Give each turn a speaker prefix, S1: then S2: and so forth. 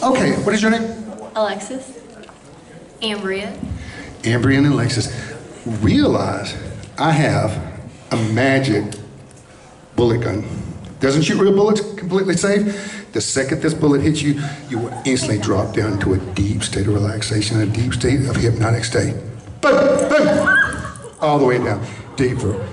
S1: Okay, what is your name?
S2: Alexis. Ambria.
S1: Ambria and Alexis. Realize I have a magic bullet gun. Doesn't shoot real bullets, completely safe. The second this bullet hits you, you will instantly drop down to a deep state of relaxation, a deep state of hypnotic state. Boom, boom, all the way down, deeper